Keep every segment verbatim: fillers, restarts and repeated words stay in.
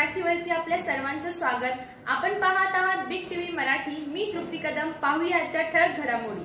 मराठीवरती आपल्या सर्वांचं स्वागत। आपण पाहत आहात बिग टीव्ही मराठी। मी तृप्ती कदम। पाहूया आजच्या ठळक घडामोडी।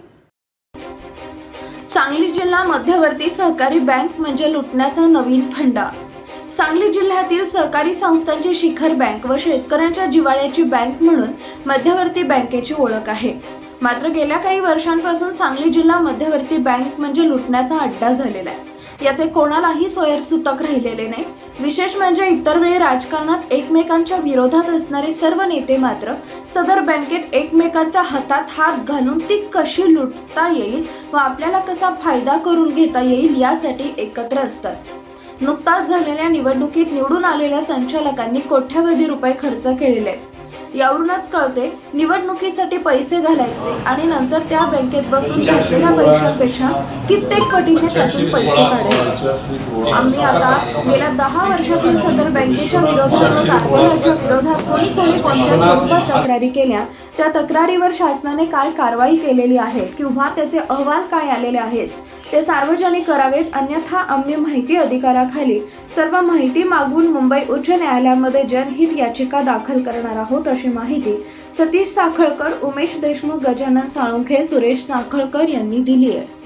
सांगली जिल्हा मध्यवर्ती सहकारी बँक म्हणजे लुटण्याचा नवीन फंडा। सांगली जिल्ह्यातील सहकारी संस्थांची शिखर बँक व शेतकऱ्यांच्या जिव्हाळ्याची बँक म्हणून मध्यवर्ती बँकेची ओळख आहे। मात्र गेल्या काही वर्षांपासून सांगली जिल्हा मध्यवर्ती बँक म्हणजे लुटण्याचा अड्डा झालेला आहे। याचे कोणालाही सोयरसूतक राहिलेले नाही। विशेष म्हणजे इतर वेळी राजकारणात एकमेकांच्या विरोधात असणारे सर्व नेते मात्र सदर बँकेत एकमेकांच्या हातात हात घालून ती कशी लुटता येईल व आपल्याला कसा फायदा करून घेता येईल यासाठी एकत्र असतात। नुकताच झालेल्या निवडणुकीत निवडून आलेल्या संचालकांनी कोट्यवधी रुपये खर्च केलेले आहेत। यावरूनच कळते निवडणुकीसाठी पैसे घालायचे आणि नंतर त्या बँकेत बसून घेतलेल्या पैशांपेक्षा कित्येक पटीने त्यातून पैसे काढायचे। आम्ही आता गेल्या दहा वर्षातून सदर बँकेच्या विरोधात व कारभाराच्या विरोधात कोणी कोणी कोणत्या स्वरूपात तक्रारी केल्या, त्या तक्रारीवर शासनाने काय कारवाई केलेली आहे किंवा त्याचे अहवाल काय आलेले आहेत ते सार्वजनिक करावेत, अन्यथा आम्ही माहिती अधिकाराखाली सर्व माहिती मागून मुंबई उच्च न्यायालयामध्ये जनहित याचिका दाखल करणार आहोत, अशी माहिती सतीश साखळकर, उमेश देशमुख, गजानन साळुंखे, सुरेश साखळकर यांनी दिली आहे।